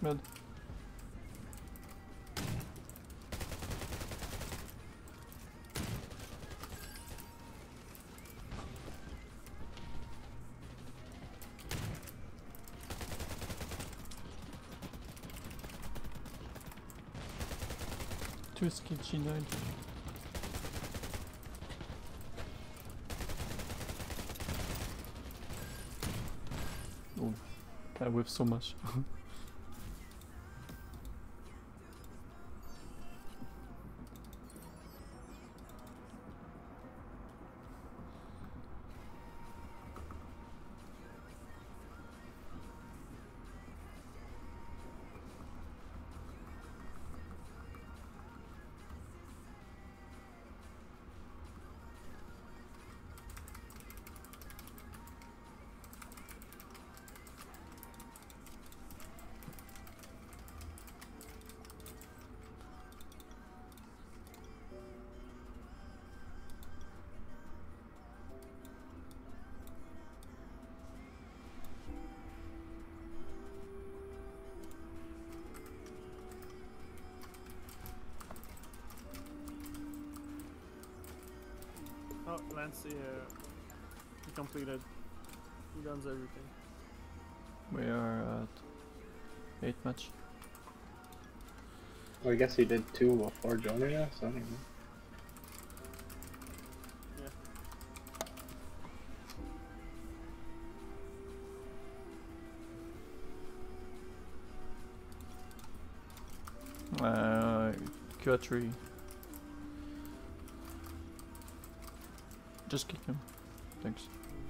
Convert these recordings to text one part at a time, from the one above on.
Mid. Two skid G9. Oh, I whiff so much. Oh, Lancy, he completed. He guns everything. We are at 8 match. Well, I guess he did 2 before joining us, anyway. Q3. Just kick him. Thanks.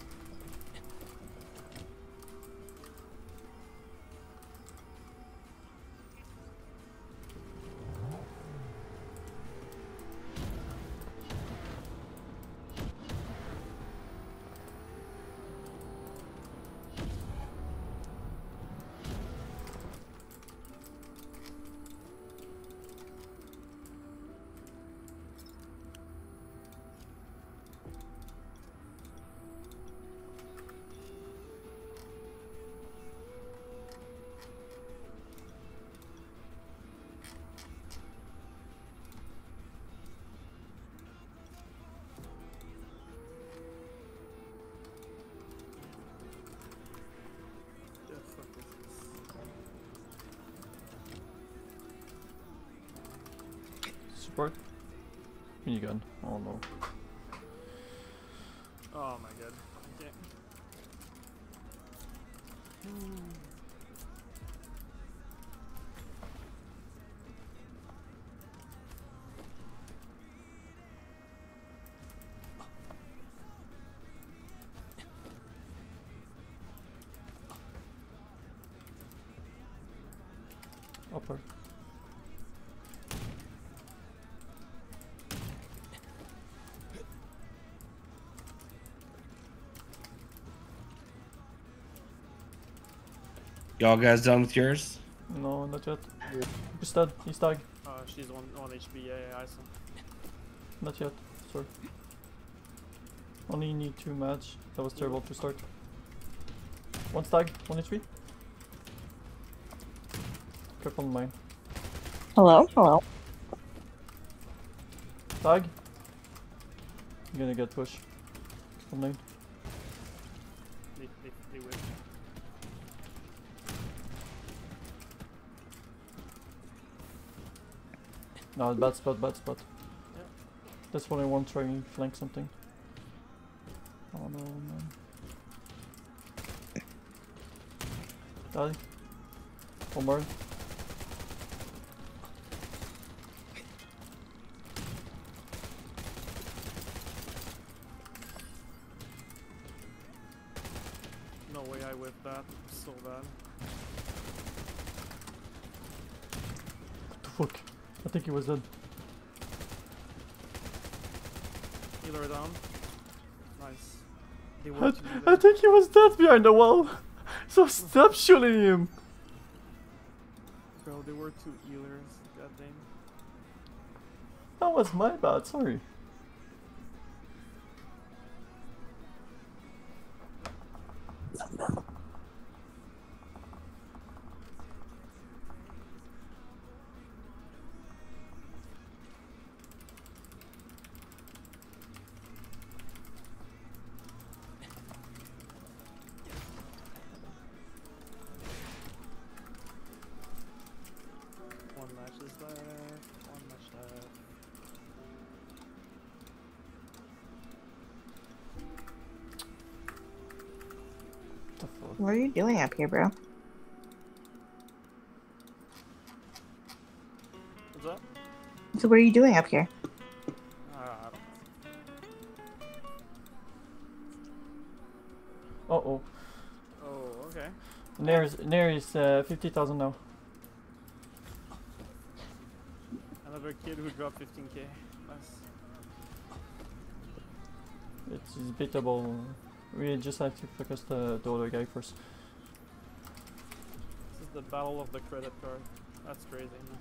Support? Minigun. Oh no. Oh my god. Okay. Upper. Y'all guys done with yours? No, not yet. He's dead. He's tagged. She's on HP, yeah, I saw. Not yet. Sorry. Only need 2 match. That was terrible to start. 1 stag, 1 HP. Careful on mine. Hello? Hello? Tag. I'm gonna get push. From lane. They whip. No, bad spot, bad spot. Yeah. That's what I want, try and flank something. Oh no, man. Die. One more. No way I whipped that. So bad. What the fuck? I think he was dead. Healer down. Nice. They I, worked I think he was dead behind the wall. So stop shooting him. Bro, there were 2 healers. God damn. That was my bad, sorry. matches left. 1 match left. What the fuck? What are you doing up here, bro? What's up? So what are you doing up here? I don't know. Uh-oh. Oh, okay. Near is 50,000 now. Another kid who dropped 15k. Nice. It's beatable. We just have to focus the other guy first. This is the battle of the credit card. That's crazy, man.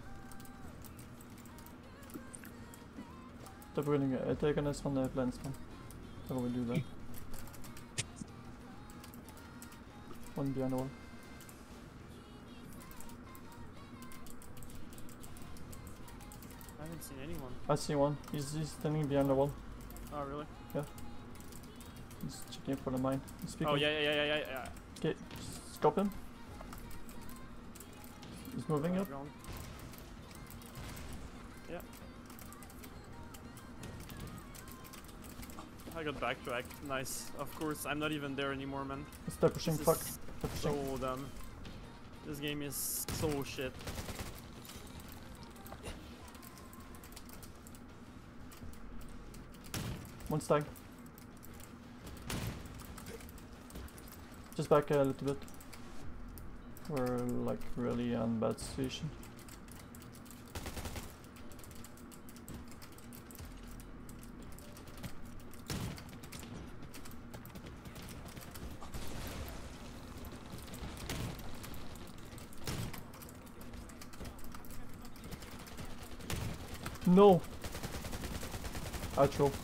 They're gonna spawn the plan spawn. So we'll do that. One behind the wall. I haven't seen anyone. I see one. He's standing behind the wall. Oh, really? He's checking for the mine. He's speaking. Oh, yeah. Okay, stop him. He's moving up. Ground. Yeah. I got backtracked. Nice. Of course, I'm not even there anymore, man. Stop pushing. This Fuck. is Stop pushing. so dumb. This game is so shit. One stag. Just back a little bit. We're like really on bad situation. No! Outro.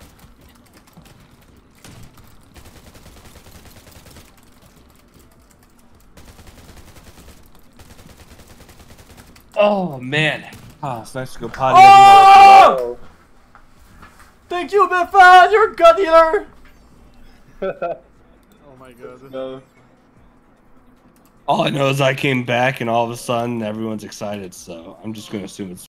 Oh man. Ah, it's nice to go potty. Oh! Thank you, Befan! You're a god healer! Oh my god. No. All I know is I came back and all of a sudden everyone's excited, so I'm just gonna assume it's